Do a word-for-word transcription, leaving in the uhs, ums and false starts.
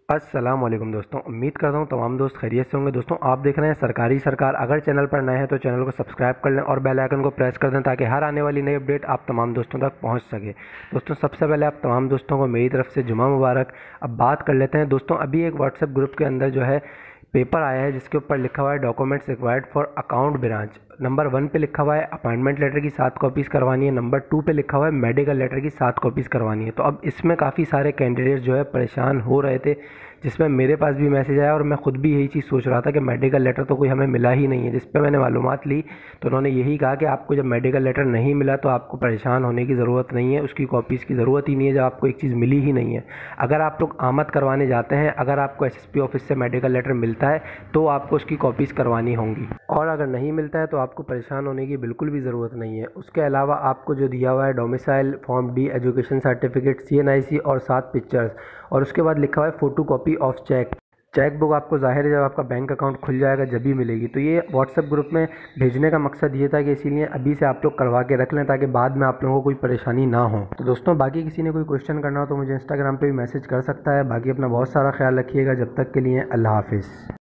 अस्सलाम वालेकुम दोस्तों, उम्मीद करता हूँ तमाम दोस्त खैरियत से होंगे। दोस्तों आप देख रहे हैं सरकारी सरकार। अगर चैनल पर नए हैं तो चैनल को सब्सक्राइब कर लें और बेल आइकन को प्रेस कर दें ताकि हर आने वाली नई अपडेट आप तमाम दोस्तों तक पहुँच सके। दोस्तों सबसे पहले आप तमाम दोस्तों को मेरी तरफ से जुमा मुबारक। अब बात कर लेते हैं दोस्तों, अभी एक व्हाट्सएप ग्रुप के अंदर जो है पेपर आया है जिसके ऊपर लिखा हुआ है documents required for account branch. Number one पे लिखा हुआ है अपॉइंटमेंट लेटर की सात कॉपीज़ करवानी है। नंबर टू पे लिखा हुआ है मेडिकल लेटर की सात कॉपीज़ करवानी है। तो अब इसमें काफ़ी सारे कैंडिडेट जो है परेशान हो रहे थे, जिसमें मेरे पास भी मैसेज आया और मैं ख़ुद भी यही चीज़ सोच रहा था कि मेडिकल लेटर तो कोई हमें मिला ही नहीं है। जिस पे मैंने मालूमात ली तो उन्होंने यही कहा कि आपको जब मेडिकल लेटर नहीं मिला तो आपको परेशान होने की ज़रूरत नहीं है, उसकी कॉपीज़ की ज़रूरत ही नहीं है जब आपको एक चीज़ मिली ही नहीं है। अगर आप लोग आमद करवाने जाते हैं, अगर आपको एसएसपी ऑफिस से मेडिकल लेटर मिलता है तो आपको उसकी कॉपीज़ करवानी होंगी, और अगर नहीं मिलता है तो आपको परेशान होने की बिल्कुल भी ज़रूरत नहीं है। उसके अलावा आपको जो दिया हुआ है domicile, form D, education certificate, C N I C और सात पिक्चर्स, और उसके बाद लिखा हुआ है photo copy of cheque. Cheque book आपको ज़ाहिर है जब आपका बैंक अकाउंट खुल जाएगा जब भी मिलेगी। तो ये व्हाट्सएप ग्रुप में भेजने का मकसद ये था कि इसीलिए अभी से आप लोग करवा के रख लें ताकि बाद में आप लोगों को कोई परेशानी ना हो। तो दोस्तों बाकी किसी ने कोई क्वेश्चन करना हो तो मुझे इंस्टाग्राम पे भी मैसेज कर सकता है। बाकी अपना बहुत सारा ख्याल रखिएगा। जब तक के लिए अल्लाह हाफिज़।